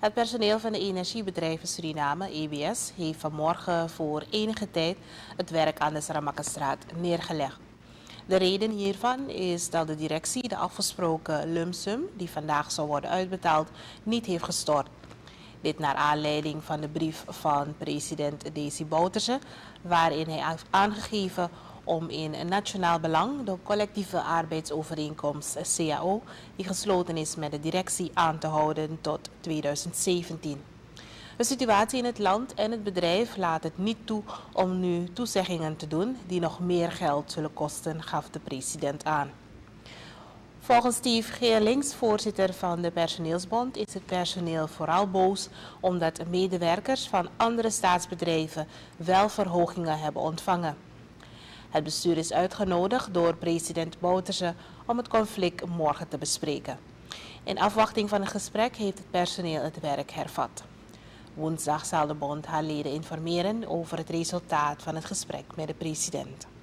Het personeel van de Energiebedrijven Suriname, EBS, heeft vanmorgen voor enige tijd het werk aan de Saramakkenstraat neergelegd. De reden hiervan is dat de directie de afgesproken lump sum, die vandaag zou worden uitbetaald, niet heeft gestort. Dit naar aanleiding van de brief van president Desi Bouterse, waarin hij heeft aangegeven om in nationaal belang de collectieve arbeidsovereenkomst CAO, die gesloten is met de directie, aan te houden tot 2017. De situatie in het land en het bedrijf laat het niet toe om nu toezeggingen te doen die nog meer geld zullen kosten, gaf de president aan. Volgens Steve Geerlings, voorzitter van de personeelsbond, is het personeel vooral boos omdat medewerkers van andere staatsbedrijven wel verhogingen hebben ontvangen. Het bestuur is uitgenodigd door president Bouterse om het conflict morgen te bespreken. In afwachting van een gesprek heeft het personeel het werk hervat. Woensdag zal de bond haar leden informeren over het resultaat van het gesprek met de president.